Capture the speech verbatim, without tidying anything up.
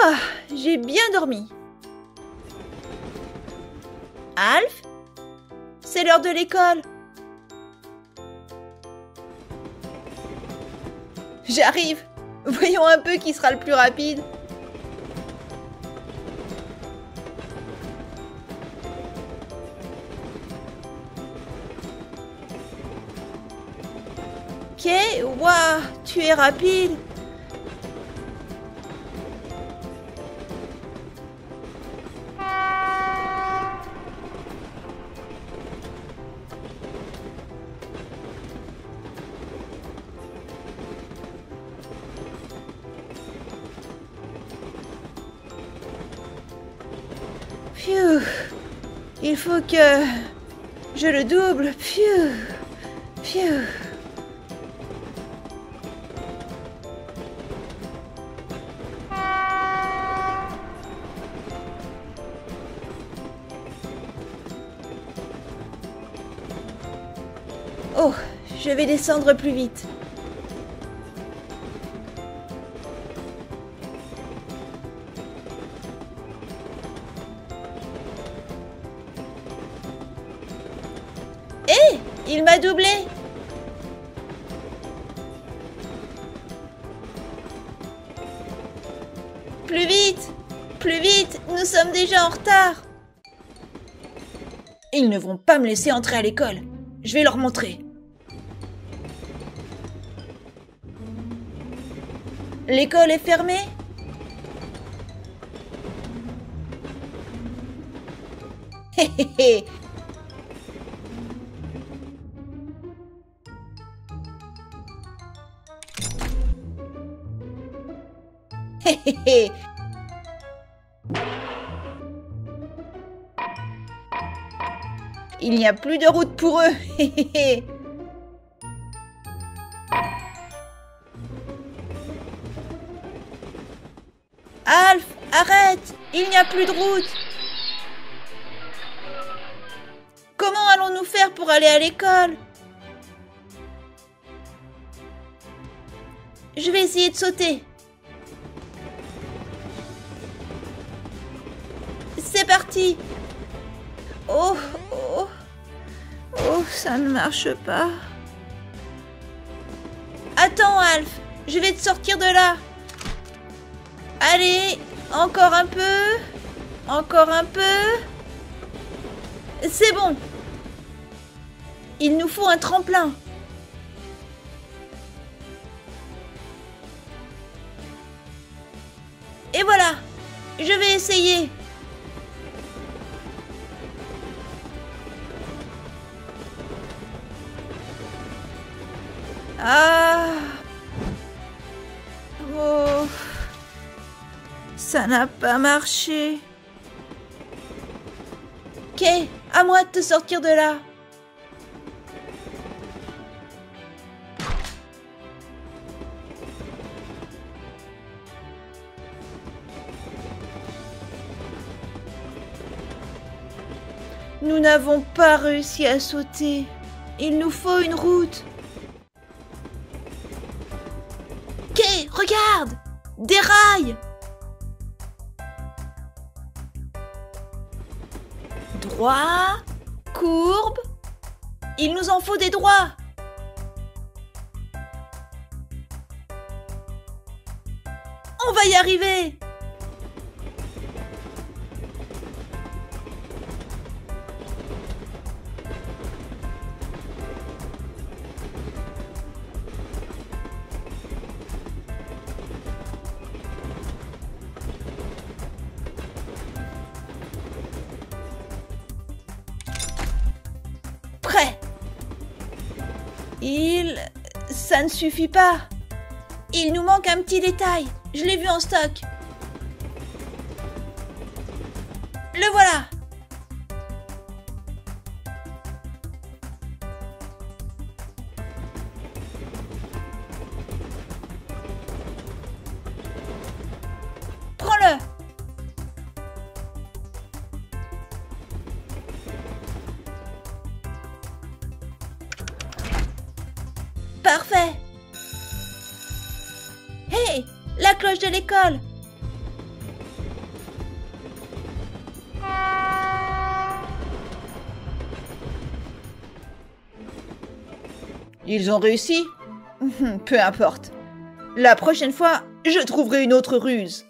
Ah, j'ai bien dormi. Alf? C'est l'heure de l'école. J'arrive. Voyons un peu qui sera le plus rapide. Ok, waouh, tu es rapide. Pfiou. Il faut que je le double. Pfiou. Pfiou. Oh, je vais descendre plus vite. Hé, il m'a doublé. Plus vite, plus vite, nous sommes déjà en retard. Ils ne vont pas me laisser entrer à l'école. Je vais leur montrer. L'école est fermée? Hé hé hé. Hé hé hé. Il n'y a plus de route pour eux. Hé hé hé. Alf, arrête! Il n'y a plus de route! Comment allons-nous faire pour aller à l'école? Je vais essayer de sauter. C'est parti! Oh, oh, oh, ça ne marche pas. Attends, Alf, je vais te sortir de là. Allez, encore un peu, encore un peu. C'est bon. Il nous faut un tremplin. Et voilà, je vais essayer. Ah. Oh. Ça n'a pas marché. Ok, à moi de te sortir de là. Nous n'avons pas réussi à sauter. Il nous faut une route. Ok, regarde! Des rails! Droit, courbe. Il nous en faut des droits. On va y arriver. Prêt. Il... Ça ne suffit pas. Il nous manque un petit détail. Je l'ai vu en stock. Le voilà. Prends-le. Parfait. Hé, la cloche de l'école. Ils ont réussi? Peu importe. La prochaine fois, je trouverai une autre ruse.